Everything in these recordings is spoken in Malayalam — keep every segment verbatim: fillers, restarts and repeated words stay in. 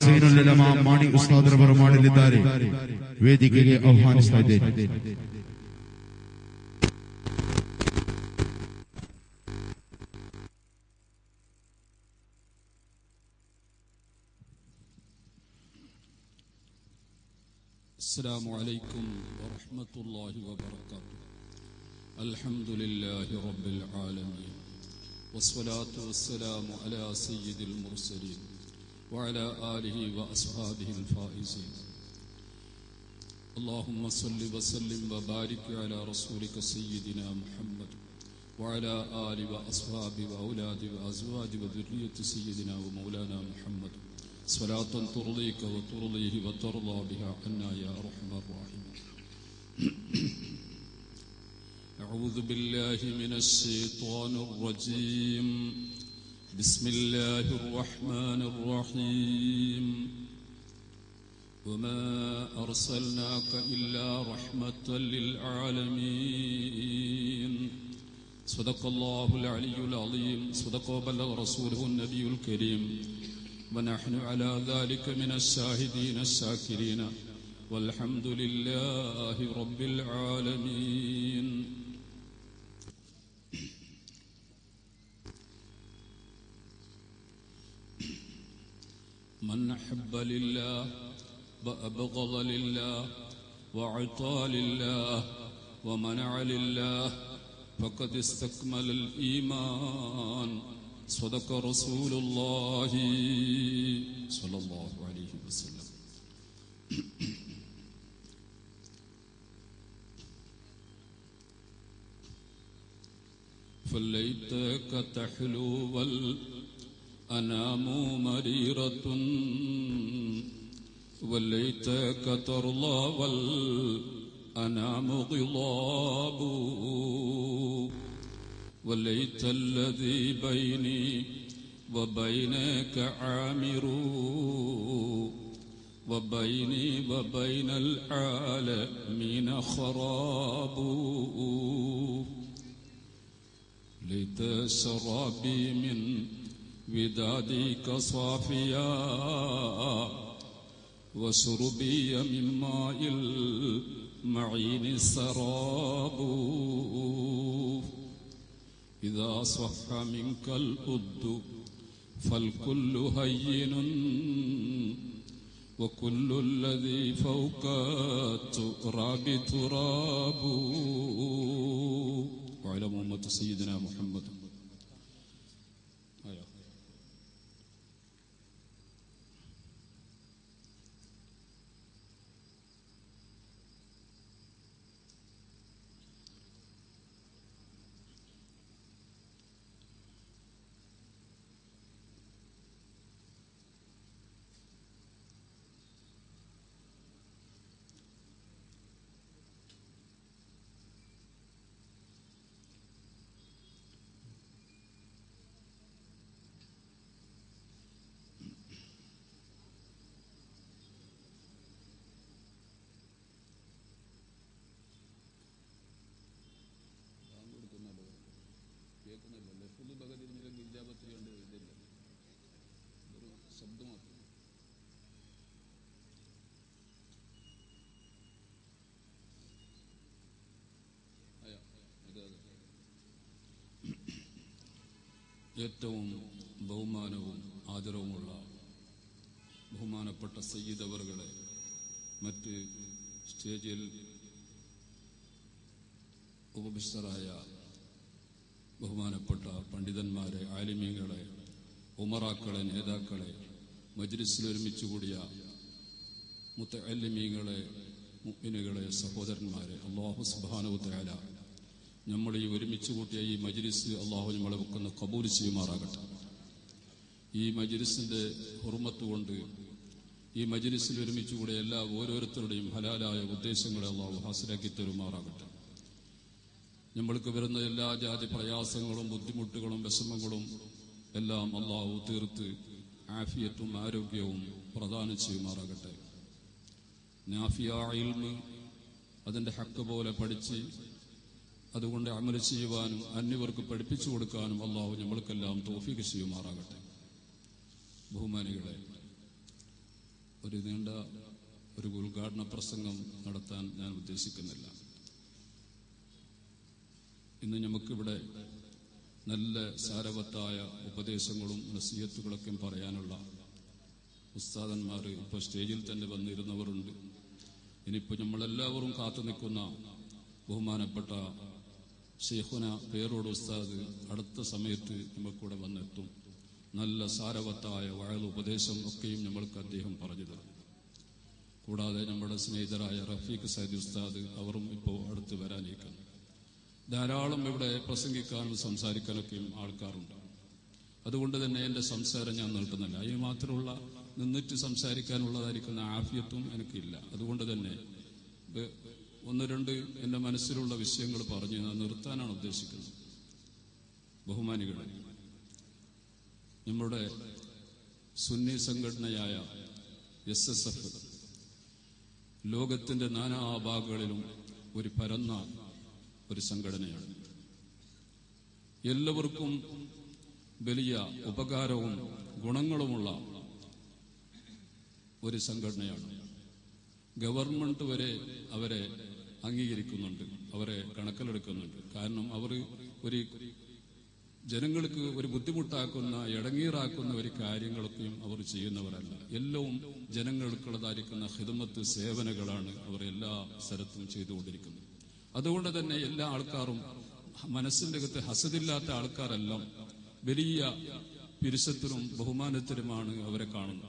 ಸೇನುಲ್ಲಮ ಮಾಣಿ ಉಸ್ತಾದರವರು ಮಾಡಲಿದ್ದಾರೆ. ವೇದಿಕೆಗೆ ಆಹ್ವಾನಿಸ್ತಾ ಇದ್ದೇನೆ. السلام عليكم ورحمة الله وبركاته. الحمد لله رب العالمين والصلاة والسلام على سيد المرسلين وعلى آله وأصحابه الفائزين. اللهم صل وسلم وبارك على رسولك سيدنا محمد وعلى آل وأصحاب وأولاد وأزواج وذرية سيدنا ومولانا محمد صلاة ترضيك وترضيه وترضى بها عنا يا أرحم الراحمين. أعوذ بالله من الشيطان الرجيم. بسم الله الرحمن الرحيم. وما أرسلناك إلا رحمة للعالمين. صدق الله العلي العظيم. صدق وبلغ رسوله النبي الكريم. ونحن على ذلك من الشاهدين الشاكرين والحمد لله رب العالمين. من أحب لله وأبغض لله وعطى لله ومنع لله فقد استكمل الإيمان. صدق رسول الله صلى الله عليه وسلم. فليتك تحلو والأنام مريرة وليتك ترضى والأنام غضاب وليت الذي بيني وبينك عامر وبيني وبين العالمين خراب. ليت شرابي من ودادك صافيا وشربي من ماء المعين سراب. إذا صح منك الأد فالكل هين وكل الذي فوق التراب تراب. وعلى أمة سيدنا محمد. ഏറ്റവും ബഹുമാനവും ആദരവുമുള്ള ബഹുമാനപ്പെട്ട സയ്യിദ് അവറുകളെ, മറ്റ് സ്റ്റേജിൽ ഉപവിഷ്ടരായ ബഹുമാനപ്പെട്ട പണ്ഡിതന്മാരെ, ആലിമീങ്ങളെ, ഉമറാക്കളെ, നേതാക്കളെ, മജ്ലിസിൽ ഒരുമിച്ച് കൂടിയ മുത്തഅല്ലിമീങ്ങളെ, മുഅ്മിനുകളെ, സഹോദരന്മാരെ, അല്ലാഹു സുബ്ഹാനഹു വതആല നമ്മൾ ഈ ഒരുമിച്ച് കൂട്ടിയ ഈ മജ്ലിസ് അല്ലാഹു നമ്മളെ വെക്കുന്ന കബൂൽ ചെയ്യുമാറാകട്ടെ. ഈ മജ്ലിസിന്റെ ഹുർമത്ത് കൊണ്ട് ഈ മജ്ലിസിൽ ഒരുമിച്ച് കൂടിയ എല്ലാ ഓരോരുത്തരുടെയും ഹലാലായ ഉദ്ദേശങ്ങളെ അല്ലാഹു ഹാസിലാക്കി തരുമാറാകട്ടെ. നമ്മൾക്ക് വരുന്ന എല്ലാ ജാതി പ്രയാസങ്ങളും ബുദ്ധിമുട്ടുകളും വിഷമങ്ങളും എല്ലാം അല്ലാഹു തീർത്ത് ആഫിയത്തും ആരോഗ്യവും പ്രദാനം ചെയ്യുമാറാകട്ടെ. നാഫിയ ഇൽമ് അതിന്റെ ഹക്ക് പോലെ പഠിച്ച് അതുകൊണ്ട് അമൽ ചെയ്യുവാനും അന്യവർക്ക് പഠിപ്പിച്ചു കൊടുക്കാനും അല്ലാഹു നമ്മൾക്കെല്ലാം തൗഫീഖ് ചെയ്യുമാറാകട്ടെ. ബഹുമാനികളെ, ഒരു നീണ്ട ഒരു ഉദ്ഘാടന പ്രസംഗം നടത്താൻ ഞാൻ ഉദ്ദേശിക്കുന്നില്ല. ഇന്ന് നമുക്കിവിടെ നല്ല സാരവത്തായ ഉപദേശങ്ങളും നസീഹത്തുകളൊക്കെ പറയാനുള്ള ഉസ്താദന്മാർ ഇപ്പോൾ സ്റ്റേജിൽ തന്നെ വന്നിരുന്നവരുണ്ട്. ഇനിയിപ്പോൾ നമ്മളെല്ലാവരും കാത്തു നിൽക്കുന്ന ബഹുമാനപ്പെട്ട ഷെയ്ഖുന പേരോട് ഉസ്താദ് അടുത്ത സമയത്ത് നമുക്കിവിടെ വന്നെത്തും. നല്ല സാരവത്തായ വഅദ് ഉപദേശം ഒക്കെയും നമ്മൾക്ക് അദ്ദേഹം പറഞ്ഞു തരും. കൂടാതെ നമ്മുടെ സ്നേഹിതരായ റഫീഖ് സൈദി ഉസ്താദ് അവരും ഇപ്പോൾ അടുത്ത് വരാനിരിക്കുന്നു. ധാരാളം ഇവിടെ പ്രസംഗിക്കാനും സംസാരിക്കാനൊക്കെയും ആൾക്കാരുണ്ട്. അതുകൊണ്ട് തന്നെ എൻ്റെ സംസാരം ഞാൻ നീട്ടുന്നില്ല. അതിന് മാത്രമുള്ള നിന്നിട്ട് സംസാരിക്കാനുള്ളതായിരിക്കുന്ന ആഫിയത്തും എനിക്കില്ല. അതുകൊണ്ട് തന്നെ ഒന്ന് രണ്ട് എൻ്റെ മനസ്സിലുള്ള വിഷയങ്ങൾ പറഞ്ഞ് ഞാൻ നിർത്താനാണ് ഉദ്ദേശിക്കുന്നത്. ബഹുമാനികളെ, നമ്മുടെ സുന്നി സംഘടനയായ എസ് എസ് എഫ് ലോകത്തിന്റെ നാനാഭാഗങ്ങളിലും ഒരു പരന്ന ഒരു സംഘടനയാണ്. എല്ലാവർക്കും വലിയ ഉപകാരവും ഗുണങ്ങളുമുള്ള ഒരു സംഘടനയാണ്. ഗവൺമെന്റ് വരെ അവരെ അംഗീകരിക്കുന്നുണ്ട്, അവരെ കണക്കിലെടുക്കുന്നുണ്ട്. കാരണം അവർ ഒരു ജനങ്ങൾക്ക് ഒരു ബുദ്ധിമുട്ടാക്കുന്ന ഇടങ്ങീറാക്കുന്ന ഒരു കാര്യങ്ങളൊക്കെയും അവർ ചെയ്യുന്നവരല്ല. എല്ലാം ജനങ്ങൾക്കുള്ളതായിരിക്കുന്ന ഖിദ്മത്ത് സേവനങ്ങളാണ് അവർ എല്ലാ സ്ഥലത്തും ചെയ്തുകൊണ്ടിരിക്കുന്നത്. അതുകൊണ്ട് തന്നെ എല്ലാ ആൾക്കാരും മനസ്സിന്റെ അകത്ത് ഹസദില്ലാത്ത ആൾക്കാരെല്ലാം വലിയ പിരിശത്തിനും ബഹുമാനത്തിനുമാണ് അവരെ കാണുന്നത്.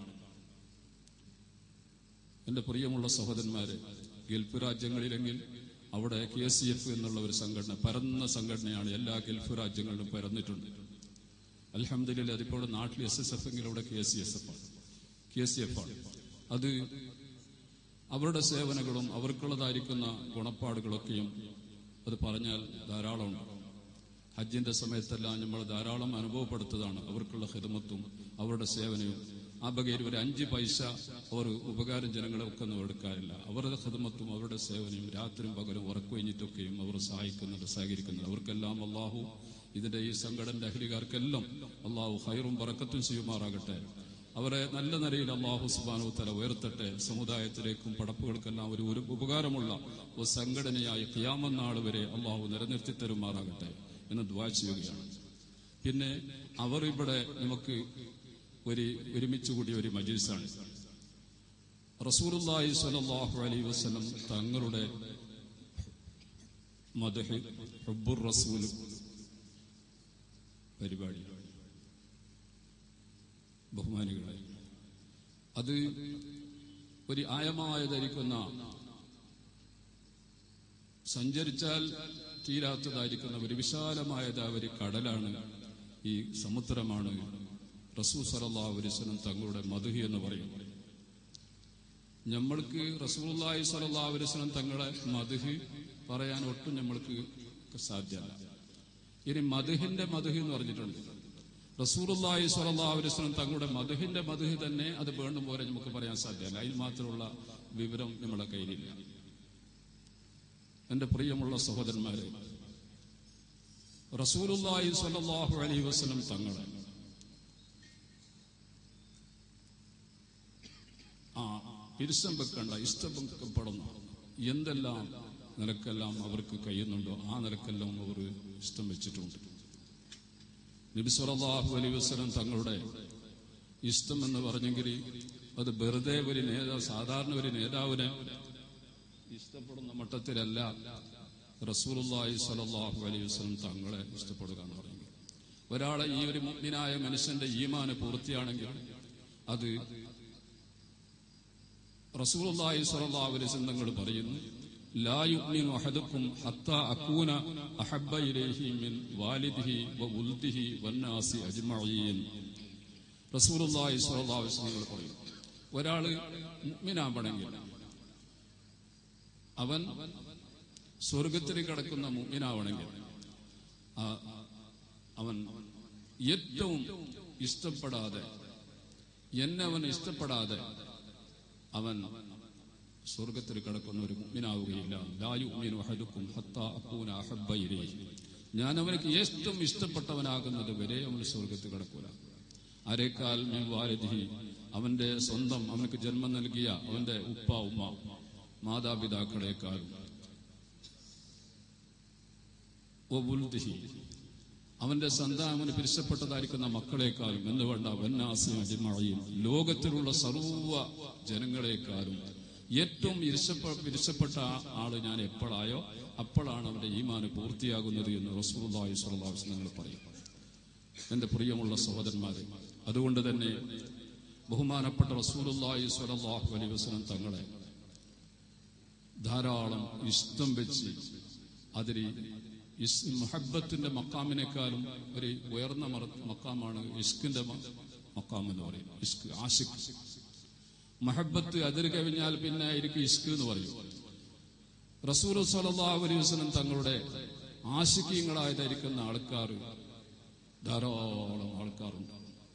എന്റെ പ്രിയമുള്ള സഹോദരന്മാരെ, ഗൾഫ് രാജ്യങ്ങളിലെങ്കിൽ അവിടെ കെ സി എഫ് എന്നുള്ള ഒരു സംഘടന പരന്ന സംഘടനയാണ്. എല്ലാ ഗൾഫ് രാജ്യങ്ങളിലും പരന്നിട്ടുണ്ട്. അൽഹംദുലില്ലാഹ് അതിപ്പോൾ നാട്ടിൽ എസ് എസ് എഫ് എങ്കിലും അവിടെ കെ സി എസ് എഫ് ആണ് കെ സി എഫ് ആണ്. അത് അവരുടെ സേവനങ്ങളും അവർക്കുള്ളതായിരിക്കുന്ന ഗുണപ്പാടുകളൊക്കെയും അത് പറഞ്ഞാൽ ധാരാളമുണ്ട്. ഹജ്ജിന്റെ സമയത്തെല്ലാം നമ്മൾ ധാരാളം അനുഭവപ്പെടുത്തതാണ് അവർക്കുള്ള ഖിദ്മത്തും അവരുടെ സേവനവും. ആ ബഗേരി ഒരു അഞ്ച് പൈസ അവർ ഉപകാരം ജനങ്ങളൊക്കെ ഒന്നും എടുക്കാറില്ല. അവരുടെ ഖിദ്മത്തും അവരുടെ സേവനവും രാത്രിയും പകലും ഉറക്കൊഴിഞ്ഞിട്ടൊക്കെയും അവർ സഹായിക്കുന്നുണ്ട്, സഹകരിക്കുന്നുണ്ട്. അവർക്കെല്ലാം അള്ളാഹു ഇതിന്റെ ഈ സംഘടന അഹ്ലികാർക്കെല്ലാം അള്ളാഹു ഖൈറും ബറക്കത്തും ചെയ്യുമാറാകട്ടെ. അവരെ നല്ല നിലയിൽ അള്ളാഹു സുബ്ഹാനഹു വ തആല ഉയർത്തട്ടെ. സമുദായത്തിലേക്കും പടപ്പുകൾക്കെല്ലാം ഒരു ഒരു ഉപകാരമുള്ള ഒരു സംഘടനയായി ഖിയാമത്ത് നാൾ വരെ അള്ളാഹു നിലനിർത്തി തരുമാറാകട്ടെ എന്ന് ദുആ ചെയ്യുകയാണ്. പിന്നെ അവർ ഇവിടെ നമുക്ക് ഒരു ഒരുമിച്ച് കൂടിയ ഒരു മജ്‌ലിസാണ്. റസൂലുള്ളാഹി സ്വല്ലല്ലാഹു അലൈഹി വസല്ലം തങ്ങളുടെ മദ്ഹ് ഹുബ്ബുർ റസൂൽ പരിപാടി. ബഹുമാനികളെ, അത് ഒരു ആയമായതായിരിക്കുന്ന സഞ്ചരിച്ചാൽ തീരാത്തതായിരിക്കുന്ന ഒരു വിശാലമായതായ ഒരു കടലാണ്, ഈ സമുദ്രമാണ് റസൂൽ സ്വല്ലല്ലാഹു അലൈഹി വസല്ലം തങ്ങളുടെ മദ്ഹ് എന്ന് പറയും. നമ്മൾക്ക് റസൂലുള്ളാഹി സ്വല്ലല്ലാഹു അലൈഹി വസല്ലം തങ്ങളെ മദ്ഹ് പറയാൻ ഒട്ടും നമ്മൾക്ക് സാധ്യമല്ല. ഇനി മദ്ഹിന്റെ മദ്ഹ് എന്ന് പറഞ്ഞിട്ടുണ്ട്. റസൂലുള്ളാഹി സ്വല്ലല്ലാഹു അലൈഹി വസല്ലം തങ്ങളുടെ മദ്ഹിന്റെ മദ്ഹ് തന്നെ അത് വേണ്ടും പോലെ നമുക്ക് പറയാൻ സാധ്യമല്ല. അതിന് മാത്രമുള്ള വിവരം നമ്മുടെ കയ്യിലില്ല. എന്റെ പ്രിയമുള്ള സഹോദരന്മാരെ, റസൂലുള്ളാഹി സ്വല്ലല്ലാഹു അലൈഹി വസല്ലം തങ്ങളെ ആ പിരിശം വെക്കേണ്ട, ഇഷ്ടം വെക്കപ്പെടുന്ന എന്തെല്ലാം നിലക്കെല്ലാം അവർക്ക് കഴിയുന്നുണ്ടോ ആ നിലക്കെല്ലാം അവർ ഇഷ്ടം വെച്ചിട്ടുണ്ട്. നബി സല്ലല്ലാഹു അലൈഹി വസല്ലം തങ്ങളുടെ ഇഷ്ടം എന്ന് പറഞ്ഞെങ്കിൽ അത് വെറുതെ ഒരു നേതാവ്, സാധാരണ ഒരു നേതാവിനെ ഇഷ്ടപ്പെടുന്ന മട്ടത്തിലല്ല റസൂലുള്ളാഹി സ്വല്ലല്ലാഹു അലൈഹി വസല്ലം തങ്ങളെ ഇഷ്ടപ്പെടുക എന്ന് പറഞ്ഞെങ്കിൽ. ഒരാളെ ഈ ഒരു മുഅ്മിനായ മനുഷ്യന്റെ ഈമാന് പൂർത്തിയാണെങ്കിൽ അത് റസൂലുള്ളാഹി സ്വല്ലല്ലാഹു അലൈഹി വസല്ലം തങ്ങൾ പറയുന്നു, ലാ യുഅ്മിനു അഹദുക്കും ഹത്താ അകൂന അഹബ്ബ ഇലൈഹി മിൻ വാലിദിഹി വവുൽദിഹി വന്നാസി അജ്മഈൻ. റസൂലുള്ളാഹി സ്വല്ലല്ലാഹു അലൈഹി വസല്ലം തങ്ങൾ പറയുന്നു, ഒരാൾ മുഅ്മിനാവണമെങ്കിൽ അവൻ സ്വർഗത്തിൽ കിടക്കുന്ന മുഅ്മിനാവണമെങ്കിൽ അവൻ ഏറ്റവും ഇഷ്ടപ്പെടാതെ എന്നെ അവൻ ഇഷ്ടപ്പെടാതെ അവൻ സ്വർഗത്തിൽ കിടക്കുന്ന ഒരു മുഅ്മിനാവുകയില്ല. ലാ യുഅ്മിനു അഹദുക്കും ഹത്താ അകൂന അഹബ്ബ ഇലൈഹി. ഞാൻ അവനക്ക് ഏറ്റവും ഇഷ്ടപ്പെട്ടവനാകുന്നത് വരെ അവൻ സ്വർഗത്തിൽ കിടക്കൂല. അരേക്കാൽ മിൻ വാലിദിഹി, അവന്റെ സ്വന്തം അവനക്ക് ജന്മം നൽകിയ അവന്റെ ഉപ്പ ഉമ്മ മാതാപിതാക്കളെക്കാളും, വവുൽദിഹി, അവന്റെ സന്താനത്തിന് പിരിച്ചപ്പെട്ടതായിരിക്കുന്ന മക്കളെക്കാളും എന്ന് വേണ്ട വന്നാസി അജ്മഈൻ, ലോകത്തിലുള്ള സർവ്വ ജനങ്ങളെക്കാളും ഏറ്റവും വിരിച്ചപ്പെട്ട ആള് ഞാൻ എപ്പോഴായോ അപ്പോഴാണ് അവന്റെ ഈമാന് പൂർത്തിയാകുന്നത് എന്ന് റസൂലുള്ളാഹി സ്വല്ലല്ലാഹു അലൈഹി വസല്ലം പറയും. എന്റെ പ്രിയമുള്ള സഹോദരന്മാരെ, അതുകൊണ്ട് തന്നെ ബഹുമാനപ്പെട്ട റസൂലുള്ളാഹി സ്വല്ലല്ലാഹു അലൈഹി വസല്ലം തങ്ങളെ ധാരാളം ഇഷ്ടം വെച്ച് അതിൽ മുഹബ്ബത്തിന്റെ മക്കാമിനേക്കാളും ഒരു ഉയർന്ന മക്കാമാണ് ഇഷ്കിന്റെ മക്കാം എന്ന് പറയും. ഇഷ്ക്, ആഷിഖ്. മഹബത്ത് അതിൽ കവിഞ്ഞാൽ പിന്നെ എനിക്ക് ഇഷ്ക് എന്ന് പറയും. റസൂൽ സ്വല്ലല്ലാഹു അലൈഹി വസല്ലം തങ്ങളുടെ ആശിഖീങ്ങളായതായിരിക്കുന്ന ആൾക്കാർ ധാരാളം ആൾക്കാരുണ്ട്.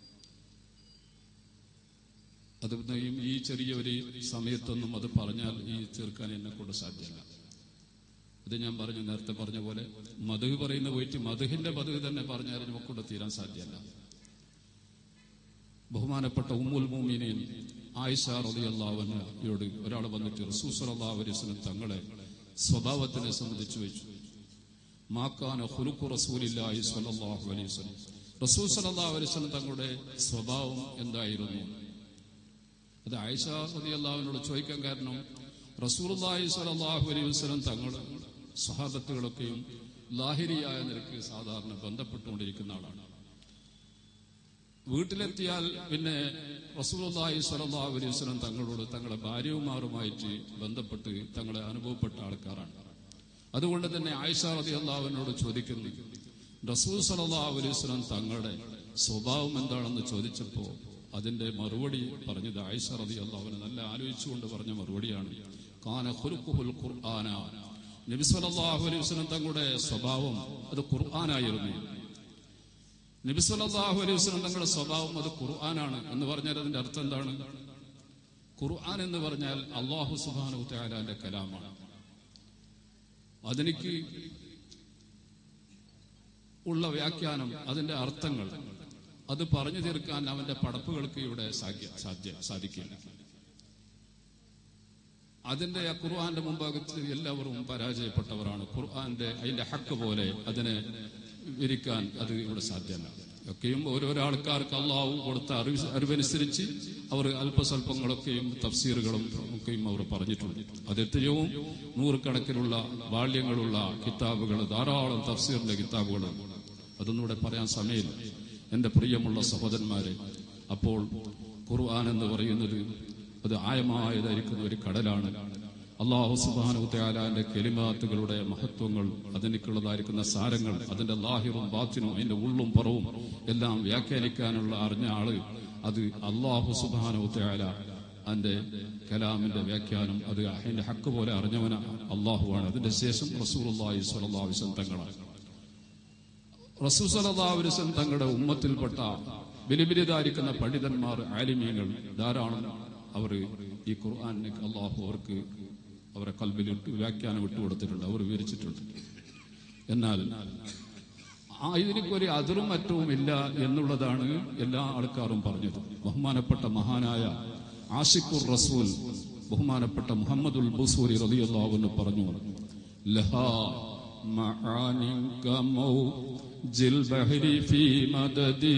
അത് ഈ ചെറിയൊരു സമയത്തൊന്നും അത് പറഞ്ഞാൽ ഈ തീർക്കാൻ എന്നെ കൊണ്ട് സാധ്യമല്ല. അത് ഞാൻ പറഞ്ഞു, നേരത്തെ പറഞ്ഞ പോലെ മധു പറയുന്ന പോയിട്ട് മധുഹിന്റെ മധു തന്നെ പറഞ്ഞാൽ നമുക്കൊണ്ട് തീരാൻ സാധ്യമല്ല. ബഹുമാനപ്പെട്ട ഉമ്മുൽ മുഅ്മിനീൻ ആയിഷ റളിയല്ലാഹു അൻഹയോട് ഒരാൾ വന്നിട്ട് റസൂൽ സ്വല്ലല്ലാഹു അലൈഹി വസല്ലം തങ്ങളെ സ്വഭാവത്തിനെ സംബന്ധിച്ചു വെച്ചു. മാക്കാന ഖുലുഖു റസൂലില്ലാഹി സ്വല്ലല്ലാഹു അലൈഹി വസല്ലം, റസൂൽ സ്വല്ലല്ലാഹു അലൈഹി വസല്ലം തങ്ങളുടെ സ്വഭാവം എന്തായിരുന്നു? അത് ആയിഷ റളിയല്ലാഹു അൻഹയോട് ചോദിക്കാൻ കാരണം റസൂലുള്ളാഹി സ്വല്ലല്ലാഹു അലൈഹി വസല്ലം തങ്ങളുടെ സ്വഹാബത്തുകളൊക്കെയും ലാഹിരിയായ നിലയ്ക്ക് സാധാരണ ബന്ധപ്പെട്ടുകൊണ്ടിരിക്കുന്ന ആളാണ്. വീട്ടിലെത്തിയാൽ പിന്നെ റസൂലുള്ളാഹി സ്വല്ലല്ലാഹു അലൈഹി വസല്ലം തങ്ങളോട് തങ്ങളുടെ ഭാര്യമാരുമായിട്ട് ബന്ധപ്പെട്ട് തങ്ങളെ അനുഭവപ്പെട്ട ആൾക്കാരാണ്. അതുകൊണ്ട് തന്നെ ആയിഷ റളിയല്ലാഹു അൻഹയോട് ചോദിക്കുന്നു, റസൂൽ സ്വല്ലല്ലാഹു അലൈഹി വസല്ലം തങ്ങളുടെ സ്വഭാവം എന്താണെന്ന് ചോദിച്ചപ്പോ അതിന്റെ മറുപടി പറഞ്ഞത് ആയിഷ റളിയല്ലാഹു അൻഹ നല്ല ആലോചിച്ചുകൊണ്ട് പറഞ്ഞ മറുപടിയാണ്. കാന ഖുലുഖുൽ ഖുർആന, നബി സല്ലല്ലാഹു അലൈഹി വസല്ലം തങ്ങളുടെ സ്വഭാവം അത് ഖുർആനായിരുന്നു. നബി സല്ലല്ലാഹു അലൈഹി വസല്ലം തങ്ങളുടെ സ്വഭാവം അത് ഖുർആനാണ് എന്ന് പറഞ്ഞാൽ അതിന്റെ അർത്ഥം എന്താണ്? ഖുർആൻ എന്ന് പറഞ്ഞാൽ അല്ലാഹു സുബ്ഹാനഹു വ തആലയുടെ കലാമാണ്. അതിനിക്ക് ഉള്ള വ്യാഖ്യാനം, അതിന്റെ അർത്ഥങ്ങൾ അത് പറഞ്ഞു തീർക്കാൻ അവന്റെ പടപ്പുകൾക്ക് ഇവിടെ സാധ്യ സാധിക്കില്ല. അതിന്റെ ഖുർആന്റെ മുമ്പാകത്ത് എല്ലാവരും പരാജയപ്പെട്ടവരാണ്. ഖുർആന്റെ അതിന്റെ ഹക്ക് പോലെ അതിനെ വിരിക്കാൻ അത് ഇവിടെ സാധ്യമല്ല. ഒക്കെയും ഓരോരോ ആൾക്കാർക്ക് അള്ളാഹു കൊടുത്ത അറിവ് അറിവനുസരിച്ച് അവർ അല്പസ്വല്പങ്ങളൊക്കെയും തഫ്സീറുകളും ഒക്കെയും അവർ പറഞ്ഞിട്ടുണ്ട്. അത് എത്രയും നൂറുകണക്കിനുള്ള ബാല്യങ്ങളുള്ള കിതാബുകൾ, ധാരാളം തഫ്സീറിന്റെ കിതാബുകൾ, അതൊന്നും ഇവിടെ പറയാൻ സമയമില്ല. എന്റെ പ്രിയമുള്ള സഹോദരന്മാരെ, അപ്പോൾ ഖുർആൻ എന്ന് പറയുന്നത് അത് ആയമായതായിരിക്കുന്ന ഒരു കടലാണ്. അല്ലാഹു സുബ്ഹാനഹു വ തആലയുടെ കലിമാത്തുകളുടെ മഹത്വങ്ങൾ, അതിനുള്ളതായിരിക്കുന്ന സാരങ്ങൾ, അതിന്റെ ലാഹിറും ബാത്തിനും അതിന്റെ ഉള്ളും പുറവും എല്ലാം വ്യാഖ്യാനിക്കാനുള്ള അറിഞ്ഞ ആള് അത് അല്ലാഹു സുബ്ഹാനഹു വ തആല അതിന്റെ കലാമിന്റെ വ്യാഖ്യാനം അത് അതിന്റെ ഹക്ക് പോലെ അറിഞ്ഞവന അള്ളാഹുവാണ്. അതിന്റെ ശേഷം റസൂലുള്ളാഹി സ്വല്ലല്ലാഹു അലൈഹി വസല്ലം തങ്ങളാണ്. റസൂൽ സ്വല്ലല്ലാഹു അലൈഹി വസല്ലം തങ്ങളുടെ ഉമ്മത്തിൽപ്പെട്ട ബലിബിരിതായിരിക്കുന്ന പണ്ഡിതന്മാർ, ആലിമീങ്ങൾ ധാരാളം അവർ ഈ ഖുർആനെ അള്ളാഹു അവർക്ക് അവരെ കൽബിലിട്ട് വ്യാഖ്യാനം വിട്ടുകൊടുത്തിട്ടുണ്ട്, അവർ വിവരിച്ചിട്ടുണ്ട്. എന്നാൽ ആ ഇതിനൊരു അതിറും അറ്റവും ഇല്ല എന്നുള്ളതാണ് എല്ലാ ആൾക്കാരും പറഞ്ഞത്. ബഹുമാനപ്പെട്ട മഹാനായ ആഷിഖുർ റസൂൽ ബഹുമാനപ്പെട്ട മുഹമ്മദുൽ ബുസൂരി റളിയല്ലാഹു അൻഹു പറഞ്ഞു, ലഹാ മആനിൻ കമൗജിൽ ബഹരി ഫീ മദദി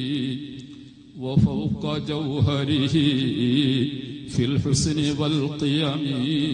وفوق جوهره في الحسن والقيم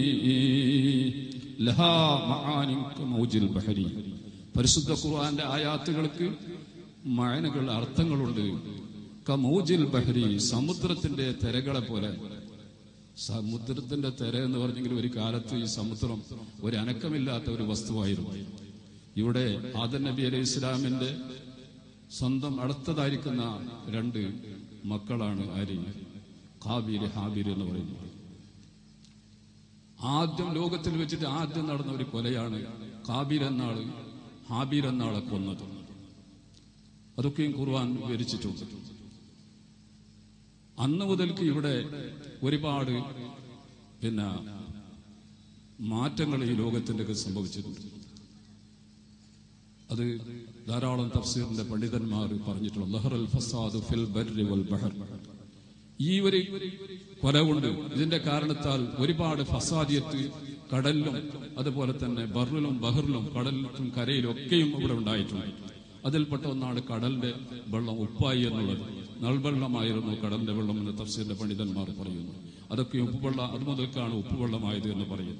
لها معان كموج البحر. പരിശുദ്ധ ഖുർആന്റെ ആയാത്തുകൾക്ക് മഅനകൾ, അർത്ഥങ്ങളുണ്ട്. കമൗജിൽ ബഹരി, സമുദ്രത്തിന്റെ തിരകളെ പോലെ. സമുദ്രത്തിന്റെ തിര എന്ന് പറഞ്ഞെങ്കിൽ ഒരു കാലത്ത് ഈ സമുദ്രം ഒരു അനക്കമില്ലാത്ത ഒരു വസ്തുവായിരുന്നു. ഇവിടെ ആദം നബി അലൈഹി ഇസ്ലാമിന്റെ സ്വന്തം അടുത്തതായിരിക്കുന്ന രണ്ട് മക്കളാണ് ആര്? ഖാബീൽ, ഹാബീൽ എന്ന് പറയുന്നത്. ആദ്യം ലോകത്തിൽ വെച്ചിട്ട് ആദ്യം നടന്ന ഒരു കൊലയാണ് ഖാബീൽ എന്നാള് ഹാബീൽ എന്നാളെ കൊന്നത്. അതൊക്കെയും ഖുർആൻ വിവരിച്ചിട്ടുണ്ട്. അന്ന് മുതൽക്ക് ഇവിടെ ഒരുപാട് പിന്നെ മാറ്റങ്ങൾ ഈ ലോകത്തിന്റെ സംഭവിച്ചിട്ടുണ്ട്. അത് ധാരാളം തഫ്സീറിന്റെ പണ്ഡിതന്മാർ പറഞ്ഞിട്ടുള്ള ലഹറൽ ഫസാദു ഫിൽ ബർരി വൽ ബഹർ. ഈ ഒരു കൊല കൊണ്ട് ഇതിന്റെ കാരണത്താൽ ഒരുപാട് ഫസാദിയത്ത് കടലിലും അതുപോലെ തന്നെ ബറിലും ബഹറിലും കടലിലും കരയിലും ഒക്കെയും ഇവിടെ ഉണ്ടായിട്ടുണ്ട്. അതിൽപ്പെട്ട ഒന്നാണ് കടലിന്റെ വെള്ളം ഉപ്പായി എന്നുള്ളത്. നൽവെള്ളമായിരുന്നു കടലിന്റെ വെള്ളം എന്ന് തഫ്സീറിന്റെ പണ്ഡിതന്മാർ പറയുന്നു. അതൊക്കെ ഉപ്പുവെള്ളം അത് മുതൽക്കാണ് ഉപ്പുവെള്ളമായത് എന്ന് പറയുന്നു.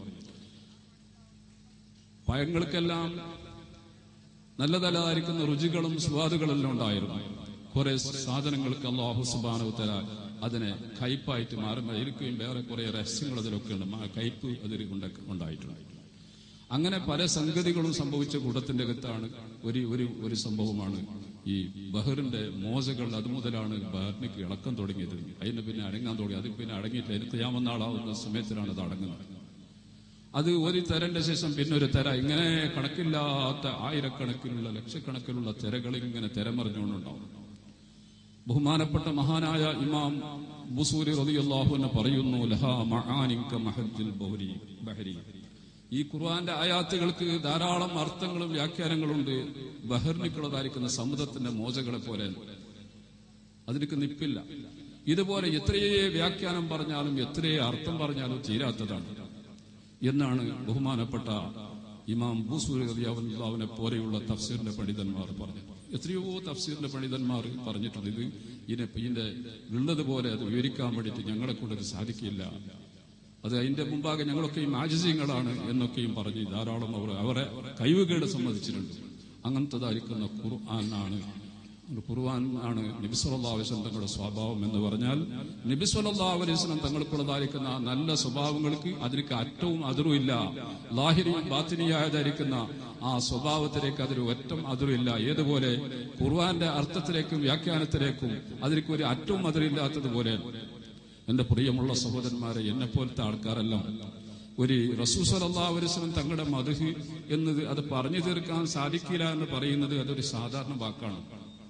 പഴങ്ങൾക്കെല്ലാം നല്ല നല്ലതായിരിക്കുന്ന രുചികളും സ്വാദുകളെല്ലാം ഉണ്ടായിരുന്നു. കുറെ സാധനങ്ങൾക്ക് അല്ലാഹു സുബ്ഹാനഹു വ തആല അതിനെ കയ്പായിട്ട് മാറുമായിരിക്കുകയും വേറെ കുറെ രഹസ്യങ്ങൾ അതിലൊക്കെ ഉണ്ട്. കയ്പ് അതിൽ ഉണ്ടായിട്ടുണ്ട്. അങ്ങനെ പല സംഗതികളും സംഭവിച്ച കൂട്ടത്തിന്റെ അകത്താണ് ഒരു ഒരു ഒരു സംഭവമാണ് ഈ ബഹറിന്റെ മോശകൾ. അതുമുതലാണ് ബഹറിനേക്ക് ഇളക്കം തുടങ്ങിയത്. അതിന് പിന്നെ അടങ്ങാൻ തുടങ്ങി. അത് പിന്നെ അടങ്ങിയിട്ട് അതിന് ഖിയാമത്ത് സമയത്തിലാണ് അത് അടങ്ങുന്നത്. അത് ഒരു തെരന്റെ ശേഷം പിന്നെ ഒരു തെര, ഇങ്ങനെ കണക്കില്ലാത്ത ആയിരക്കണക്കിനുള്ള ലക്ഷക്കണക്കിലുള്ള തെരകൾ ഇങ്ങനെ തെരമറിഞ്ഞുകൊണ്ടുണ്ടാവും. ബഹുമാനപ്പെട്ട മഹാനായ ഇമാം ബുസൂരി റളിയല്ലാഹു അൻഹു പറയുന്നു, ലഹാ മആനിൻ കമഹജ്ജിൽ ബഹരി ബഹരി. ഈ ഖുർആന്റെ ആയാത്തുകൾക്ക് ധാരാളം അർത്ഥങ്ങളും വ്യാഖ്യാനങ്ങളുണ്ട്. ബഹറിനുള്ളതായിരിക്കുന്ന സമുദ്രത്തിന്റെ മോചകളെ പോലെ അതിനൊക്കെ നിപ്പില്ല. ഇതുപോലെ എത്രയേ വ്യാഖ്യാനം പറഞ്ഞാലും എത്രയേ അർത്ഥം പറഞ്ഞാലും തീരാത്തതാണ് എന്നാണ് ബഹുമാനപ്പെട്ട ഇമാം ബൂസൂരി റളിയല്ലാഹു അൻഹു പോലെയുള്ള തഫ്സീറിന്റെ പണ്ഡിതന്മാർ പറഞ്ഞത്. എത്രയോ തഫ്സീറിന്റെ പണ്ഡിതന്മാർ പറഞ്ഞിട്ടുണ്ട്. ഇത് ഇതിനെ ഇതിന്റെ ഉള്ളതുപോലെ അത് വിവരിക്കാൻ വേണ്ടിയിട്ട് ഞങ്ങളെ കൊണ്ടത് സാധിക്കില്ല. അത് അതിന്റെ മുമ്പാകെ ഞങ്ങളൊക്കെയും ആജിസീങ്ങളാണ് എന്നൊക്കെയും പറഞ്ഞ് ധാരാളം അവർ അവരെ കഴിവുകേട് സമ്മതിച്ചിട്ടുണ്ട്. അങ്ങനത്തതായിരിക്കുന്ന ഖുർആനാണ് ഖുർആൻ ആണ് നബി സല്ലല്ലാഹു അലൈഹി വസല്ലം തങ്ങളുടെ സ്വഭാവം എന്ന് പറഞ്ഞാൽ നബി സല്ലല്ലാഹു അലൈഹി വസല്ലം തങ്ങൾക്കുള്ളതായിരിക്കുന്ന നല്ല സ്വഭാവങ്ങൾക്ക് അതിലേക്ക് അറ്റവും അതിരും ഇല്ല. ലാഹിരിയും ബാത്തിനിയായതായിരിക്കുന്ന ആ സ്വഭാവത്തിലേക്ക് അതിന് ഒറ്റം അതിരില്ല. ഏതുപോലെ ഖുർആന്റെ അർത്ഥത്തിലേക്കും വ്യാഖ്യാനത്തിലേക്കും അതിലേക്ക് ഒരു അറ്റവും അതിരില്ലാത്തതുപോലെ എന്റെ പ്രിയമുള്ള സഹോദരന്മാരെ, എന്നെ പോലത്തെ ആൾക്കാരെല്ലാം ഒരു റസൂൽ സല്ലല്ലാഹു അലൈഹി വസല്ലം തങ്ങളുടെ മദ്ഹ് എന്നത് അത് പറഞ്ഞു തീർക്കാൻ സാധിക്കില്ല എന്ന് പറയുന്നത് അതൊരു സാധാരണ വാക്കാണ്.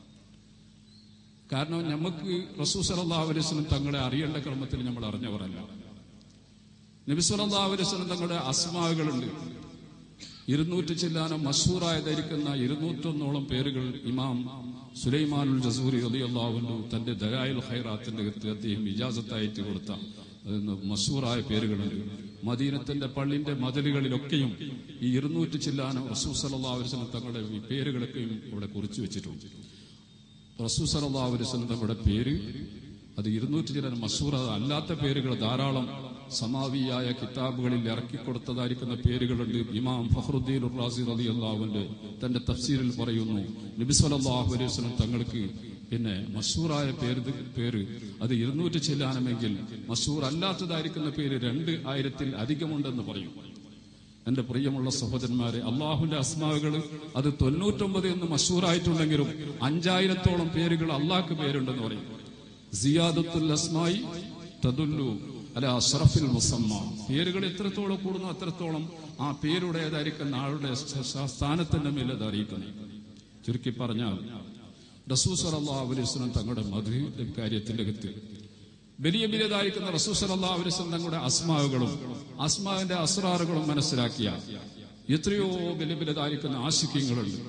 കാരണം നമുക്ക് റസൂൽ സല്ലല്ലാഹു അലൈഹി വസല്ലം തങ്ങളെ അറിയേണ്ട ക്രമത്തിൽ നമ്മൾ അറിഞ്ഞവരല്ല. നബി സല്ലല്ലാഹു അലൈഹി വസല്ലം തങ്ങളുടെ അസ്മാകളുണ്ട്. ഇരുന്നൂറ്റി ചില്ലാനം മശൂറായതായിരിക്കുന്ന ഇരുന്നൂറ്റൊന്നോളം പേരുകൾ ഇമാം സുലൈമാനുൽ ജസൂരി റളിയല്ലാഹു അൻഹു തന്റെ ദലായിൽ ഖൈറാത്തിന്റെ അകത്ത് അദ്ദേഹം ഇജാസത്തായിട്ട് കൊടുത്ത മശൂറായ പേരുകളുണ്ട്. മദീനത്തിന്റെ പള്ളിന്റെ മതിലുകളിലൊക്കെയും ഈ ഇരുന്നൂറ്റി ചില്ലാനം റസൂൽ സല്ലല്ലാഹു അലൈഹി വസല്ലം തങ്ങളുടെ ഈ പേരുകളൊക്കെയും ഇവിടെ കുറിച്ചു വെച്ചിട്ടുണ്ട്. റസൂൽ സല്ലല്ലാഹു അലൈഹി വസല്ലം തങ്ങളുടെ പേര് അത് ഇരുന്നൂറ്റി ചില്ലാനം മശൂറ അല്ലാത്ത പേരുകൾ ധാരാളം സമാവിയായ കിതാബുകളിൽ ഇറക്കിക്കൊടുത്തതായിരിക്കുന്ന പേരുകളുണ്ട്. ഇമാം ഫഖ്റുദ്ദീൻ റാസി റളിയല്ലാഹു അൻഹു തന്റെ തഫ്സീറിൽ പറയുന്നു, നബി സല്ലല്ലാഹു അലൈഹി വസല്ലം തങ്ങൾക്ക് പിന്നെ മശൂറായ പേര് പേര് അത് ഇരുന്നൂറ്റി ചില്ലാനമെങ്കിൽ മശൂർ അല്ലാത്തതായിരിക്കുന്ന പേര് രണ്ട് ആയിരത്തിൽ അധികമുണ്ടെന്ന് പറയും. എന്റെ പ്രിയമുള്ള സഹോദരന്മാരെ, അള്ളാഹുന്റെ അസ്മാവുകൾ അത് തൊണ്ണൂറ്റൊമ്പത് എന്ന് മശൂറായിട്ടുണ്ടെങ്കിലും അഞ്ചായിരത്തോളം പേരുകൾ അള്ളാഹ്ക്ക് പേരുണ്ടെന്ന് പറയും. സിയാദത്തുൽ അസ്മായി തദുല്ലു അല അഷ്റഫിൽ മുസമ്മ. പേരുകൾ എത്രത്തോളം കൂടുന്നു അത്രത്തോളം ആ പേരുടേതായിരിക്കുന്ന ആളുടെ സ്ഥാനത്തിന്റെ മേൽ അത് അറിയിക്കുന്നു. ചുരുക്കി പറഞ്ഞാൽ റസൂൽ സല്ലല്ലാഹു അലൈഹി വസല്ലം തങ്ങളുടെ മദ്ഹിന്റെ കാര്യത്തിന്റെ അകത്ത് വലിയ വലിയതായിരിക്കുന്ന റസൂൽ സല്ലല്ലാഹു അലൈഹി വസല്ലം തങ്ങളുടെ അസ്മാവുകളും അസ്മാവിന്റെ അസ്റാറുകളും മനസ്സിലാക്കിയ എത്രയോ വലിയ വലിയതായിരിക്കുന്ന ആശിക്യങ്ങളുണ്ട്.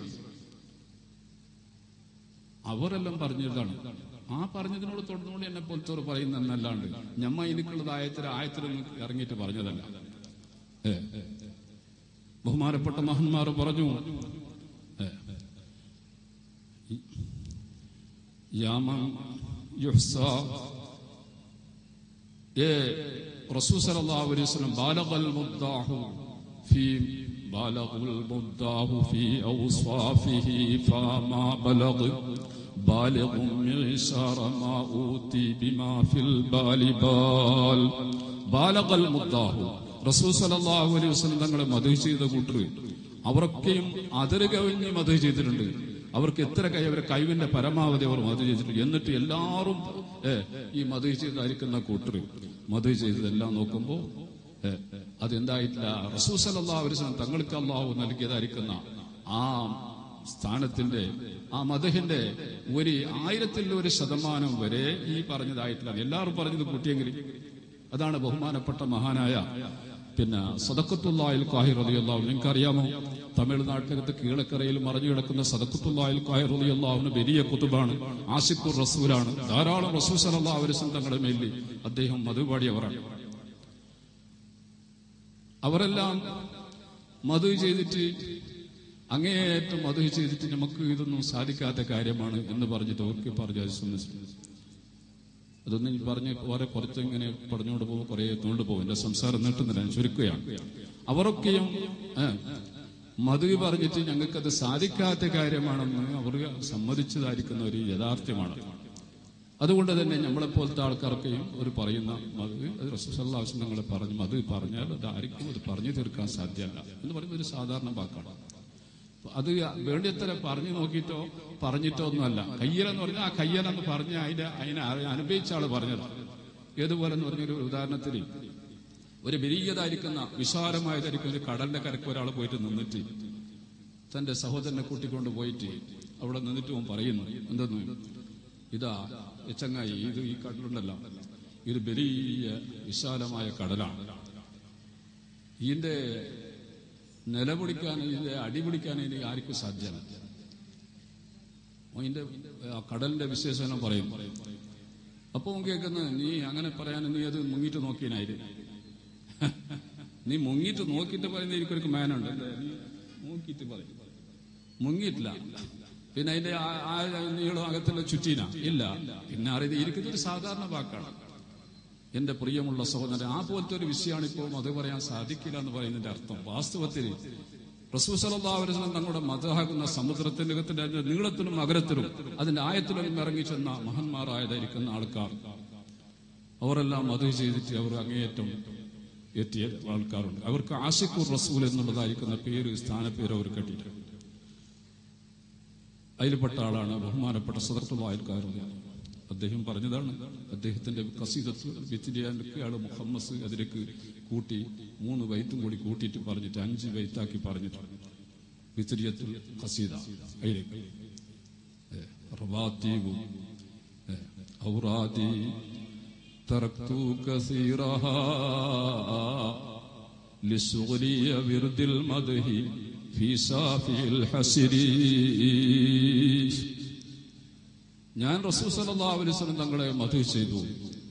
അവരെല്ലാം പറഞ്ഞതാണ്. ആ പറഞ്ഞതിനോട് തുടർന്നുകൊണ്ട് എന്നെ പോലത്തോട് പറയുന്നല്ലാണ്ട് ഞമ്മ എനിക്കുള്ളത് ആയത്തിൽ ആയത്തിലൊന്നും ഇറങ്ങിയിട്ട് പറഞ്ഞതല്ല. ഏ ബഹുമാനപ്പെട്ട മഹന്മാർ പറഞ്ഞു, റസൂൽ സല്ലല്ലാഹു അലൈഹി വസല്ലം ബാലഗൽ മുദ്ദാഹു ഫീ ബാലഗൽ മുദ്ദാഹു ഫീ ഔസാഫിഹി ഫമാ ബലഗ് بالغ معشار ما أوتي بما في البال بال بالغ المداح. റസൂൽ സല്ലല്ലാഹു അലൈഹി വസല്ലം തങ്ങളെ മദ്ഹ് ചെയ്ത കൂട്ടർ അവർക്കെയും അതിര് കവിഞ്ഞ് മദ്ഹ് ചെയ്തിട്ടുണ്ട്. അവർക്ക് എത്ര കൈ അവരെ കഴിവിന്റെ പരമാവധി അവർ മദ്ഹ് ചെയ്തിട്ടുണ്ട്. എന്നിട്ട് എല്ലാവരും ഈ മദ്ഹ് ചെയ്തായിരിക്കുന്ന കൂട്ടർ മദ്ഹ് ചെയ്തതെല്ലാം നോക്കുമ്പോൾ അതെന്തായിട്ടില്ല. റസൂൽ സല്ലല്ലാഹു അലൈഹി വസല്ലം തങ്ങൾക്ക് അല്ലാഹു നൽകിയതായിരിക്കുന്ന ആ സ്ഥാനത്തിന്റെ ആ മദ്ഹിന്റെ ഒരു ആയിരത്തിൽ ഒരു ശതമാനം വരെ ഈ പറഞ്ഞതായിട്ടില്ല. എല്ലാവരും പറഞ്ഞത് കൂട്ടിയെങ്കിൽ അതാണ് ബഹുമാനപ്പെട്ട മഹാനായ പിന്നെ സദഖത്തുല്ലാഹിൽ ഖാഹിർ റളിയല്ലാഹു അൻഹു നിങ്ങൾക്കറിയാമോ? തമിഴ്നാട്ടിലകത്ത് കീഴക്കരയിൽ മറിഞ്ഞു കിടക്കുന്ന സദഖത്തുല്ലാഹിൽ ഖാഹിർ റളിയല്ലാഹു അൻഹു വലിയ കുതുബാണ്, ആശിഖുർ റസൂലാണ്. ധാരാളം റസൂൽ സല്ലല്ലാഹു അലൈഹി വസല്ലം തങ്ങളുടെ മേലിൽ അദ്ദേഹം മധു പാടിയവരാണ്. അവരെല്ലാം മധു ചെയ്തിട്ട് അങ്ങേയറ്റം മധു ചെയ്തിട്ട് നമുക്ക് ഇതൊന്നും സാധിക്കാത്ത കാര്യമാണ് എന്ന് പറഞ്ഞിട്ട് അവർക്ക് പറഞ്ഞു. അതൊന്നും പറഞ്ഞ് വേറെ കുറച്ച് ഇങ്ങനെ പറഞ്ഞുകൊണ്ട് പോകും, കുറെ എത്തുകൊണ്ട് പോകും. എന്റെ സംസാരം നീട്ടുന്നില്ല, ഞാൻ ചുരുക്കുകയാണ്. അവരൊക്കെയും മധു പറഞ്ഞിട്ട് ഞങ്ങൾക്കത് സാധിക്കാത്ത കാര്യമാണെന്ന് അവർ സമ്മതിച്ചതായിരിക്കുന്ന ഒരു യാഥാർത്ഥ്യമാണ്. അതുകൊണ്ട് തന്നെ നമ്മളെപ്പോലത്തെ ആൾക്കാർക്കെയും ഒരു പറയുന്ന മധു അത് റസൂൽ സല്ലല്ലാഹു അലൈഹി വസല്ലം ഞങ്ങളെ പറഞ്ഞു, മധു പറഞ്ഞാൽ അത് ആർക്കും അത് പറഞ്ഞു തീർക്കാൻ സാധ്യമല്ല എന്ന് പറയുന്ന ഒരു സാധാരണ വാക്കാണ്. അത് വേണ്ടിയത്ര പറഞ്ഞു നോക്കിയിട്ടോ പറഞ്ഞിട്ടോ ഒന്നുമല്ല. കയ്യലെന്ന് പറഞ്ഞാൽ ആ കയ്യലെന്ന് പറഞ്ഞ അതിന്റെ അതിനെ അനുഭവിച്ച ആള് പറഞ്ഞത്. ഏതുപോലെ എന്ന് പറഞ്ഞൊരു ഉദാഹരണത്തിന് ഒരു വലിയതായിരിക്കുന്ന വിശാലമായതായിരിക്കുന്ന ഒരു കടലിന്റെ കരക്ക് ഒരാൾ പോയിട്ട് നിന്നിട്ട് തന്റെ സഹോദരനെ കൂട്ടിക്കൊണ്ട് പോയിട്ട് അവിടെ നിന്നിട്ട് അവൻ പറയുന്നു, എന്തെന്ന്, ഇതാ ചങ്ങായി, ഇത് ഈ കടലുണ്ടല്ലോ, ഇത് വലിയ വിശാലമായ കടലാണ്. ഇതിന്റെ നിലപിടിക്കാൻ, ഇതിന്റെ അടിപിടിക്കാൻ ഇനി ആർക്കും സാധ്യമല്ല. അതിന്റെ കടലിന്റെ വിശേഷണം പറയും. അപ്പൊ കേൾക്കുന്നത്, നീ അങ്ങനെ പറയാൻ നീ അത് മുങ്ങിട്ട് നോക്കിയനായിരുന്നു. നീ മുങ്ങിട്ട് നോക്കിയിട്ട് പറയുന്ന എനിക്കൊരു മാനുണ്ട്, നീ നോക്കിയിട്ട് പറയും. മുങ്ങിയിട്ടില്ല, പിന്നെ അതിന്റെ ആ നീളം അകത്തുള്ള ചുറ്റീന ഇല്ല, പിന്നെ അറിയത് ഇരിക്കുന്നൊരു സാധാരണ വാക്കാണ്. എന്റെ പ്രിയമുള്ള സഹോദരൻ, ആ പോലത്തെ ഒരു വിഷയമാണ് ഇപ്പോൾ അത് പറയാൻ സാധിക്കില്ല എന്ന് പറയുന്നതിന്റെ അർത്ഥം. വാസ്തവത്തിൽ റസൂൽ സല്ലല്ലാഹു അലൈഹി വസല്ലം തങ്ങളുടെ മദഹാകുന്ന സമുദ്രത്തിന്റെ അകത്തിന്റെ നീളത്തിലും അകലത്തിലും അതിന്റെ ആയത്തിലും ഇറങ്ങി ചെന്ന മഹാന്മാരായതായിരിക്കുന്ന ആൾക്കാർ, അവരെല്ലാം മദഹ് ചെയ്തിട്ട് അവർ അങ്ങേയറ്റം എത്തിയ ആൾക്കാരുണ്ട്. അവർക്ക് ആശിഖുർ റസൂൽ എന്നുള്ളതായിരിക്കുന്ന പേര്, സ്ഥാനപ്പേര് അവർ കെട്ടിയിട്ടുണ്ട്. അതിൽപ്പെട്ട ആളാണ് ബഹുമാനപ്പെട്ട സദഖത്തുല്ലാഹിൽ ഖാഹിർ. അദ്ദേഹം പറഞ്ഞതാണ്, അദ്ദേഹത്തിന്റെ ഖസീദത്ത് വിത്തിരിയാൻക്ക് മുഹമ്മസ് അതിലേക്ക് കൂട്ടി മൂന്ന് ബൈത്തും കൂടി കൂട്ടിയിട്ട് പറഞ്ഞിട്ട് അഞ്ച് ബൈത്താക്കി പറഞ്ഞിട്ടുണ്ട്. വിത്തിരിയത്തുൽ ഖസീദ അതിലേക്ക് റവാത്തീബു ഔറാദി തറക്തു കസീറഹാ ലിസുഗ്ലിയ വിർദിൽ മദ്ഹി ഫീ സാഫിൽ ഹസിരി. ഞാൻ റസൂൽ സല്ലല്ലാഹു അലൈഹി വസല്ലം തങ്ങളെ മദ്ഹ് ചെയ്തു.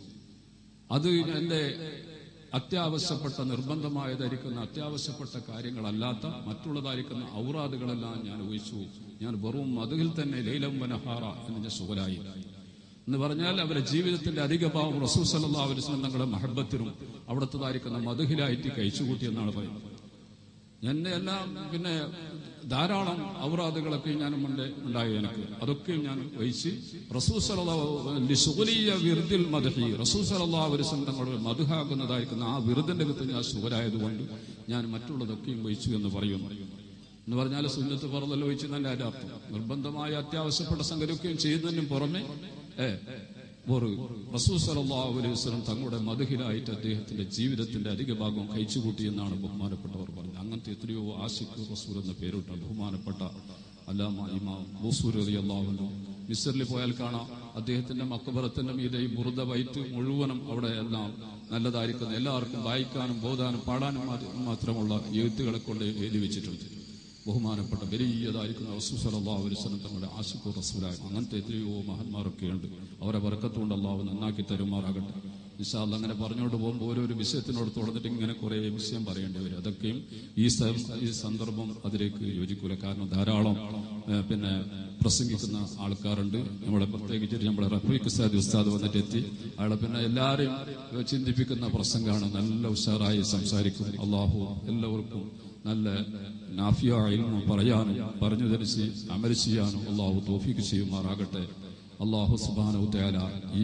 അത് എന്റെ അത്യാവശ്യപ്പെട്ട നിർബന്ധമായതായിരിക്കുന്ന അത്യാവശ്യപ്പെട്ട കാര്യങ്ങളല്ലാത്ത മറ്റുള്ളതായിരിക്കുന്ന ഔറാദുകളെല്ലാം ഞാൻ ഒഴിച്ചു. ഞാൻ വെറും മദ്ഹിൽ തന്നെ ലൈലം വനഹാറ എന്നെ സുഖലായി എന്ന് പറഞ്ഞാൽ അവരുടെ ജീവിതത്തിന്റെ അധിക ഭാവം റസൂൽ സല്ലല്ലാഹു അലൈഹി വസല്ലം തങ്ങളുടെ മഹബത്തിനും അവിടത്തേതായിരിക്കുന്ന മദ്ഹിലായിട്ട് കഴിച്ചുകൂട്ടി എന്നാണ് പറയുന്നത്. എന്നെ എല്ലാം പിന്നെ ധാരാളം ഔറാദുകളൊക്കെ ഞാനും ഉണ്ടായി. എനിക്ക് അതൊക്കെയും ഞാൻ വഹിച്ച് റസൂൽ സല്ലല്ലാഹു വിർദിൽ മദ്ഹി റസൂൽ സല്ലല്ലാഹു അലൈഹി വസല്ലം തങ്ങളുടെ മദ്ഹാകുന്നതായിരിക്കുന്ന ആ വിർദിന്റെ അകത്ത് ഞാൻ സുഖരായതുകൊണ്ട് ഞാൻ മറ്റുള്ളതൊക്കെയും വഹിച്ചു എന്ന് പറയുന്നു. എന്ന് പറഞ്ഞാൽ സുന്നത്ത് ഫർള് വഹിച്ചു തന്നെ അതിന്റെ അർത്ഥം. നിർബന്ധമായ അത്യാവശ്യപ്പെട്ട സംഗതിയൊക്കെയും ചെയ്യുന്നതിനും പുറമെ ഏഹ് ഒരു റസൂൽ സല്ലല്ലാഹു അലൈഹി വസല്ലം തങ്ങളുടെ മദ്ഹിലായിട്ട് അദ്ദേഹത്തിന്റെ ജീവിതത്തിന്റെ അധിക ഭാഗം കഴിച്ചുകൂട്ടി എന്നാണ് ബഹുമാനപ്പെട്ടവർ പറഞ്ഞത്. അങ്ങനത്തെ എത്രയോ ആശിഖ് റസൂൽ എന്ന പേരിട്ട ബഹുമാനപ്പെട്ട അല്ലാമ ഇമാം ബൂസൂരി റളിയല്ലാഹു അൻഹു മിസ്റിൽ പോയാൽ കാണാം, അദ്ദേഹത്തിന്റെ മഖബറത്തിന്റെ മീതെ ഈ ബുർദ ബൈത്ത് മുഴുവനും അവിടെ എല്ലാം നല്ലതായിരിക്കുന്ന എല്ലാവർക്കും വായിക്കാനും ബോധാനും പാടാനും മാത്രമുള്ള എഴുത്തുകളെ കൊണ്ട് എഴുതി വെച്ചിട്ടുണ്ട്. ബഹുമാനപ്പെട്ട വലിയതായിരിക്കുന്ന റസൂൽ സല്ലല്ലാഹു അലൈഹി വസല്ലം തങ്ങളുടെ ആശിഖുർ റസൂലായി അങ്ങനത്തെ എത്രയോ മഹാന്മാരൊക്കെ ഉണ്ട്. അവരെ ബർക്കത്തുകൊണ്ട് അല്ലാഹു നന്നാക്കി തരുമാറാകട്ടെ. ഇൻഷാ അല്ലാഹ് അങ്ങനെ പറഞ്ഞുകൊണ്ട് പോകുമ്പോൾ ഓരോരോ വിഷയത്തിനോട് തുടർന്നിട്ട് ഇങ്ങനെ കുറെ വിഷയം പറയേണ്ടി വരും. അതൊക്കെയും ഈ ഈ സന്ദർഭം അതിലേക്ക് യോജിക്കൂല. കാരണം ധാരാളം പിന്നെ പ്രസംഗിക്കുന്ന ആൾക്കാരുണ്ട്. നമ്മളെ പ്രത്യേകിച്ചിട്ട് നമ്മളെ റഫീഖ് സാദി ഉസ്താദ് വന്നിട്ട് എത്തി. അയാളെ പിന്നെ എല്ലാവരെയും ചിന്തിപ്പിക്കുന്ന പ്രസംഗമാണ്. നല്ല ഉഷാറായി സംസാരിക്കും. അല്ലാഹു എല്ലാവർക്കും നല്ല നാഫിയ ഇൽമു പറയാനും പറഞ്ഞു ധരിച്ച് അമൽ ചെയ്യാനും അല്ലാഹു തൗഫീഖ് ചെയ്യുമാറാകട്ടെ. അല്ലാഹു സുബ്ഹാനഹു വ തആല ഈ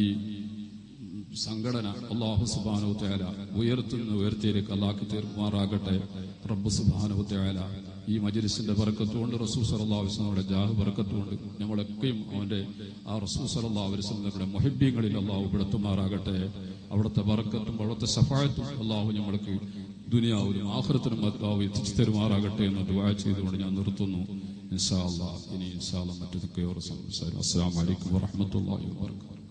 സംഘടന അല്ലാഹു സുബ്ഹാനഹു വ തആല ഉയർത്തുന്ന ഉയർത്തിയിലേക്ക് അല്ലാഹു തീർക്കുമാറാകട്ടെ. റബ്ബ് സുബ്ഹാനഹു വ തആല ഈ മജ്ലിസിന്റെ ബർക്കത്തുകൊണ്ട് റസൂൽ സല്ലല്ലാഹു അലൈഹി വസല്ലമയുടെ ജാഹ് ബർക്കത്തുകൊണ്ട് നമ്മളൊക്കെയും അവന്റെ ആ റസൂൽ സല്ലല്ലാഹു അലൈഹി വസല്ലമയുടെ മുഹിബ്ബീങ്ങളിൽ അല്ലാഹു പെടുത്തുമാറാകട്ടെ. അവിടുത്തെ ബർക്കത്തും അവിടുത്തെ ശഫാഅത്തും അല്ലാഹു നമ്മൾക്ക് ദുനിയാവിലും ആഖിറത്തിലും അല്ലാഹു എത്തിച്ചു തരുമാറാകട്ടെ എന്ന് ദുആ ചെയ്തുകൊണ്ട് ഞാൻ നിർത്തുന്നു. ഇൻഷാ അല്ലാഹ് ഇനി ഇൻഷാ അല്ലാഹ് മറ്റൊക്കെ സംസാരിക്കും. അസ്സലാമു അലൈക്കും വറഹ്മത്തുള്ളാഹി വബറകാതുഹു.